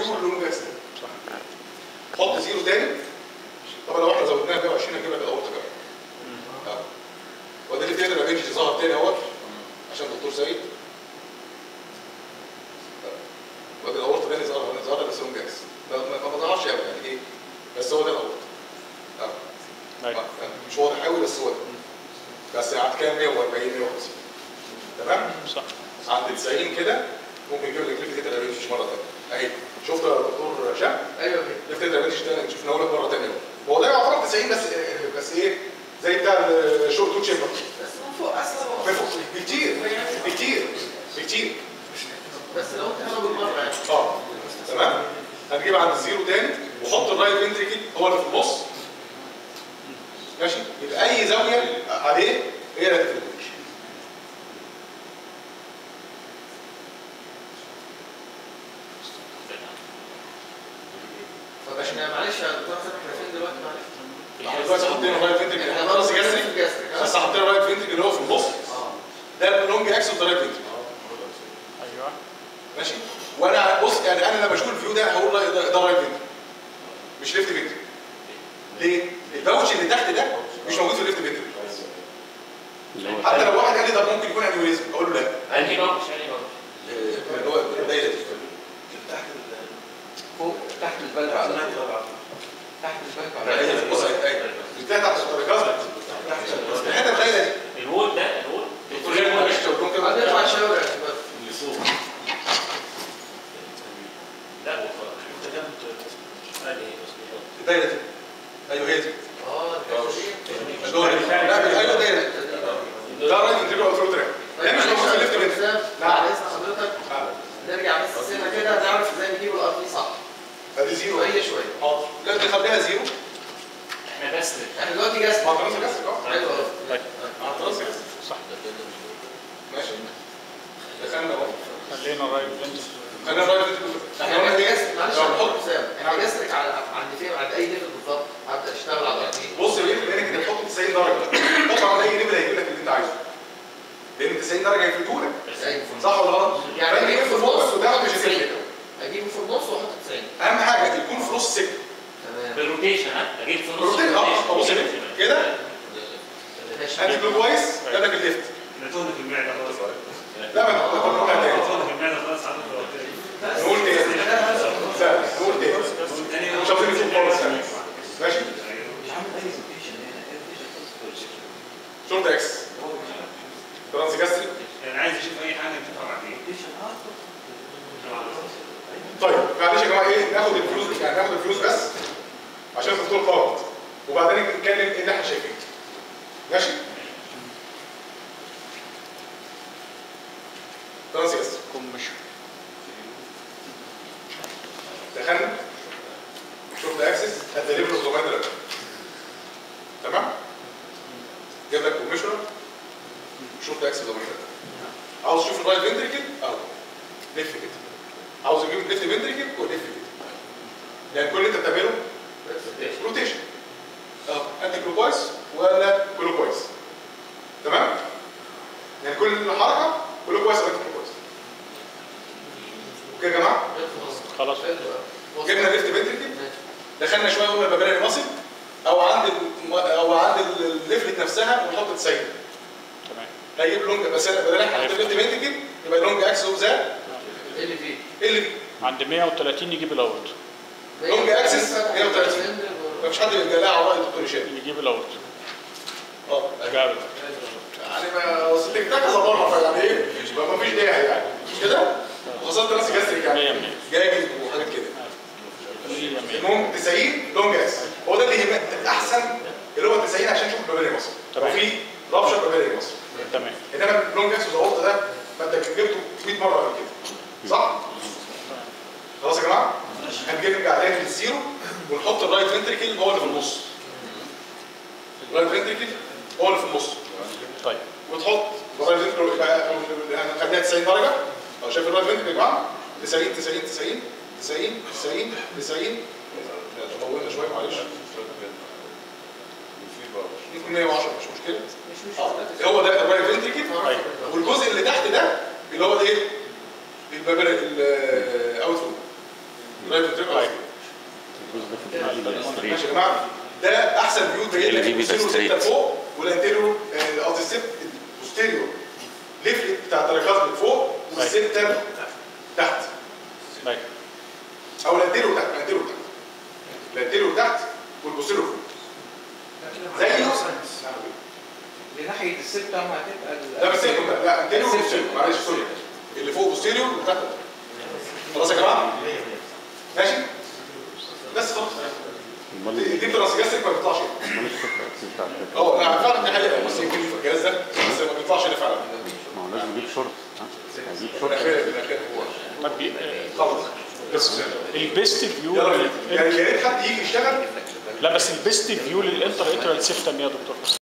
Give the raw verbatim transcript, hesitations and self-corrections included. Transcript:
بيور لونج اكس. حط زيرو تاني. طبعا لو احنا زودناها مية وعشرين هنجيب لك الاورطه كمان. اه وده اللي تقدر ابنج ظهر تاني اهوت عشان الدكتور سيد. وده الاورطه تاني ظهر ظهر بس لونج اكس. ما ظهرش قوي يعني ايه؟ بس هو ده الاورطه. اه مش واضح قوي بس هو ده. بس عند كام؟ مية وأربعين مية وخمسين. تمام؟ صح. عند تسعين كده ممكن يجيب لك ليفت تيتر رينج مره ثانيه. اهي شفت يا دكتور هشام؟ ايوه ليفت تيتر رينج ده شفناه لك مره ثانيه. هو ده يعتبر تسعين بس بس ايه؟ زي بتاع الشورت تو تشامبر. بس من فوق اصلا من فوق بكتير بكتير بكتير. بس لو انت هنا بالمره يعني. اه تمام؟ هنجيب عند الزيرو تاني وحط الرايت فنتريكل هو اللي في النص. ماشي؟ يبقى اي زاويه عليه هي اللي هتفرق. طب احنا معلش يا دكتور احنا فين دلوقتي معلش؟ احنا دلوقتي حاطين الرايت فنتريكل احنا خلاص جاستريك بس حاطين الرايت فنتريكل اللي هو في النص. اه ده اللونج اكس اوف ذا رايت فنتريكل. ايوه ماشي؟ وانا بص يعني انا لما اشوف الفيو ده هقول ده ده رايت فنتريكل مش ليفت فنتريكل. ليه؟ الباوتش اللي تحت ده مش موجود في الليفت فنتريكل. حتى لو واحد قال لي طب ممكن يكون انيوريزم اقول له لا. انهي باوتش؟ انهي باوتش؟ اللي هو الدايره دي تحت فوق تحت البلع تحت البلع بص اهي بتاع تحت الترابيزه تحت الحته الدايره دي الوول ده الوول دكتور جاي مش تقول كده هتطلع الشاور اللي فوق لا انت كام الدايره دي ايوه هي دي اه لا ايوه دايره ده رايت انتريور اوترو تراك ده مش موجود في الليفت منت. نعم حضرتك نرجع بس السنه كده نعرف ازاي نجيب الار تي صح. ادي زيرو هي شويه حاضر. لا دي خليها زيرو. احنا جاستريك احنا دلوقتي جاستريك. ما خلاص جاستريك اه ايوه اه خلاص جاستريك صح. ماشي دخلنا اهو خلينا الرايت فنت خلينا الرايت فنت احنا قلنا جاستريك معلش نحط حساب احنا جاستريك على عند فين عند اي ليفل بالظبط هبدا اشتغل على الار تي. بص الليفل هنا كده تحط تسعين درجه حط على اي ليفل هيجيب لك اللي انت عايزه لان تسعين درجه هيفيدوا لك صح ولا غلط؟ يعني اجيب في النص وده مش هيفرق اجيبه في النص واحط تسعين. اهم حاجه يكون في نص سكه تمام بالروتيشن ها اجيب في النص اه بص كده ادي كله كويس جابك الليفت نتوه في المعده خلاص لا ما نقولها تاني نتوه في المعده خلاص نقول تاني لا نقول تاني مش عاوزين نشوف خالص ماشي شورت اكس ترانس جاستريك انا عايز اشوف اي حاجه بتطلع بعدين. طيب معلش يا جماعه ايه ناخد الفلوس يعني ناخد الفلوس بس عشان الدكتور قاعد وبعدين نتكلم ايه اللي احنا شايفينه. ماشي؟ ترانس جاستريك كومبشن دخلنا شورت اكسس ات ذا ليفل اوف ذا مايندر تمام؟ جاب لك كومبشنر شورت اكسس ذا مايندر عاوز تشوف الرايت فنتريكل اهو لف كده عاوز اجيب الليفت فنتريكل ولف كده يعني كل اللي انت بتعمله روتيشن اه انتي كلوكوايز ولا كلوكوايز تمام يعني كل حركه كلوكوايز ولا انتي كلوكوايز. اوكي يا جماعه خلاص جبنا الليفت فنتريكل دخلنا شويه قلنا البابيلاري ماسل او عند او عند الليفلت نفسها ونحط تسعين تمام هيجيب لونج بس بدل احنا حاطين الليفت فنتريكل يبقى لونج اكس اوف ذا ال في ال في عند مية وتلاتين يجيب الاورت لونج اكسس مية وتلاتين مفيش حد بيتجلى على راي دكتور هشام يجيب الاورت اه جاب يعني ما وصلت لك كذا مره فيعني ايه ما فيش داعي يعني مش كده وخاصه الناس جاستريك يعني جاجز وحاجات كده. المهم تسعين لونج اكس هو ده اللي يهمك الاحسن اللي هو تسعين عشان نشوف البابيلاري ماسل وفي رابشر بابيلاري ماسل تمام انما اللونج اكس والقط ده ما انت جبته مية مره قبل كده صح؟ خلاص يا جماعه؟ هنجيب نرجع تاني للزيرو ونحط الرايت فنتريكل هو اللي في النص. الرايت فنتريكل هو اللي في النص. طيب وتحط الرايت فنتريكل يبقى هنخليها تسعين درجه او شايف الرايت فنتريكل يا جماعه؟ تسعين تسعين تسعين تسعين تسعين تسعين طولنا شويه معلش ممكن مية وعشرة مش مشكله مش مشكله هو ده الرايت فنتريكل والجزء اللي تحت ده اللي هو الايه؟ البابيلاري الاوت فلو الرايت احسن فيو تبين لك البوستيريور سيبتم فوق والانتيريور قصدي السيبت البوستيريور ليفلت بتاع التراكازم فوق والسيبتم تحت. او الانتيريور تحت الانتيريور تحت الانتيريور تحت والبوستيريور فوق. زي لناحيه السيبتم هتبقى لا بس لا انتيريور وبوستيريور معلش سوري اللي فوق بوستيريور وتحت. خلاص يا جماعه؟ ماشي؟ بس خلاص. دي دراسه جاستك ما بيطلعش هنا. اه لا فعلا دي حقيقه بس يمكن في الجهاز ده بس ما بيطلعش هنا فعلا. ما هو لازم يجيب شورت هيجيب شورت خلاص بس البيست فيو يعني يا ريت حد يجي يشتغل. لا بس البيست فيو للانتر اترال سيفتم يا دكتور.